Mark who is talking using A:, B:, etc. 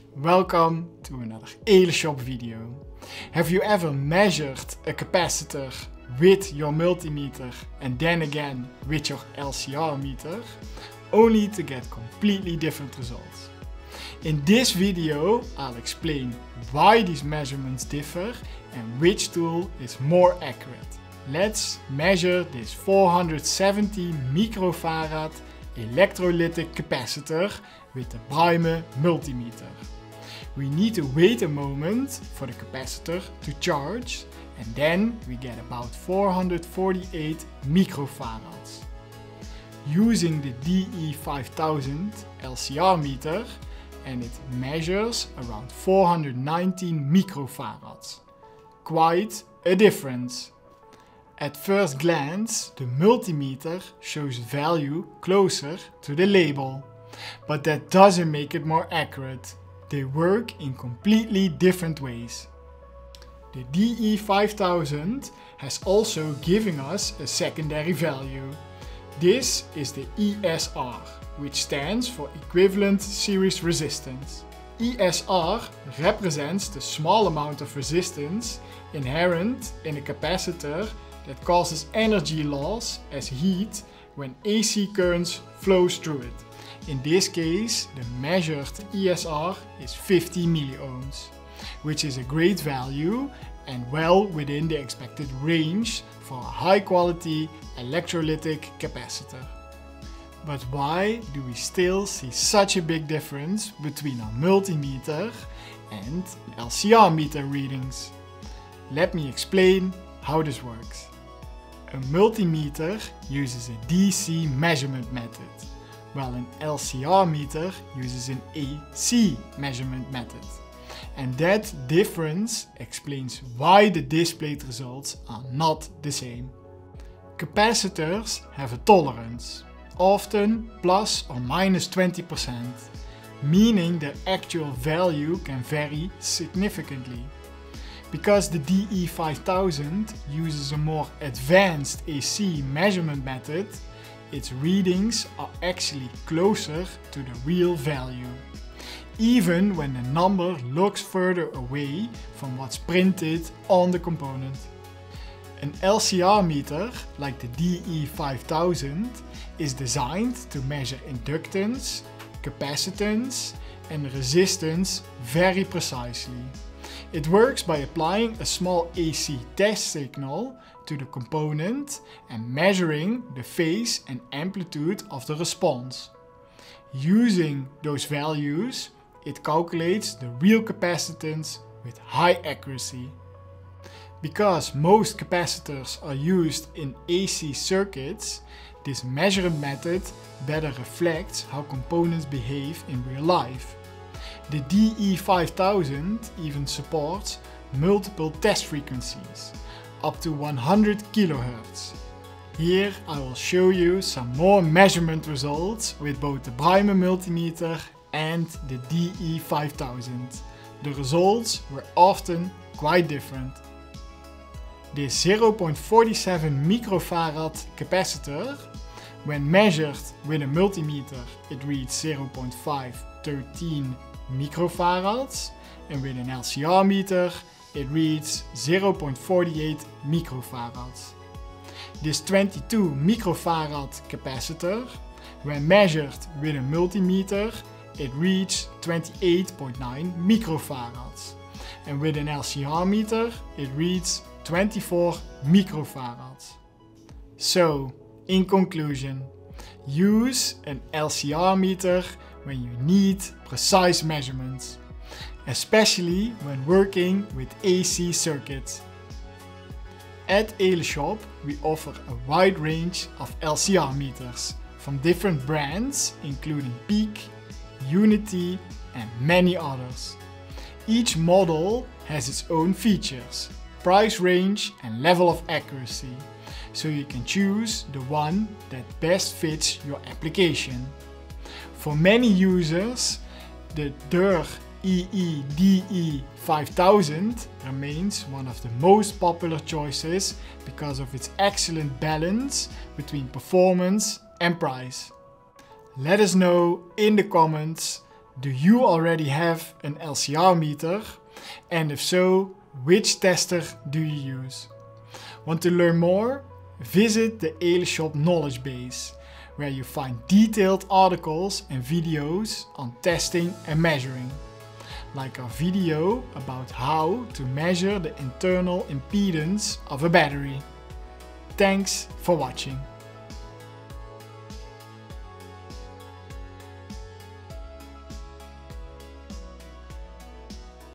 A: Welcome to another EE video. Have you ever measured a capacitor with your multimeter and then again with your LCR meter, only to get completely different results? In this video I'll explain why these measurements differ and which tool is more accurate. Let's measure this 470 microfarad electrolytic capacitor with the Brymen multimeter. We need to wait a moment for the capacitor to charge and then we get about 448 microfarads. Using the DE-5000 LCR meter, and it measures around 419 microfarads. Quite a difference. At first glance, the multimeter shows value closer to the label, but that doesn't make it more accurate. They work in completely different ways. The DE-5000 has also given us a secondary value. This is the ESR, which stands for Equivalent Series Resistance. ESR represents the small amount of resistance inherent in a capacitor that causes energy loss as heat when AC currents flows through it. In this case, the measured ESR is 50 milliohms, which is a great value and well within the expected range for a high quality electrolytic capacitor. But why do we still see such a big difference between our multimeter and LCR meter readings? Let me explain how this works. A multimeter uses a DC measurement method, while an LCR meter uses an AC measurement method. And that difference explains why the displayed results are not the same. Capacitors have a tolerance, often plus or minus 20%, meaning their actual value can vary significantly. Because the DE-5000 uses a more advanced AC measurement method, its readings are actually closer to the real value, even when the number looks further away from what's printed on the component. An LCR meter, like the DE-5000, is designed to measure inductance, capacitance and resistance very precisely. It works by applying a small AC test signal to the component and measuring the phase and amplitude of the response. Using those values, it calculates the real capacitance with high accuracy. Because most capacitors are used in AC circuits, this measurement method better reflects how components behave in real life. The DE-5000 even supports multiple test frequencies, up to 100 kHz. Here I will show you some more measurement results with both the Brymen multimeter and the DE-5000. The results were often quite different. This 0.47 microfarad capacitor, when measured with a multimeter, it reads 0.513 microfarads, and with an LCR meter, it reads 0.48 microfarads. This 22 microfarad capacitor, when measured with a multimeter, it reads 28.9 microfarads, and with an LCR meter, it reads 24 microfarads. So, in conclusion, use an LCR meter when you need precise measurements, especially when working with AC circuits. At EE, we offer a wide range of LCR meters from different brands including Peak, Unity and many others. Each model has its own features, price range and level of accuracy, so you can choose the one that best fits your application. For many users, the EE DE-5000 remains one of the most popular choices because of its excellent balance between performance and price. Let us know in the comments Do you already have an LCR meter? And if so, which tester do you use? Want to learn more? Visit the ELEShop knowledge base, where you find detailed articles and videos on testing and measuring, like our video about how to measure the internal impedance of a battery. Thanks for watching.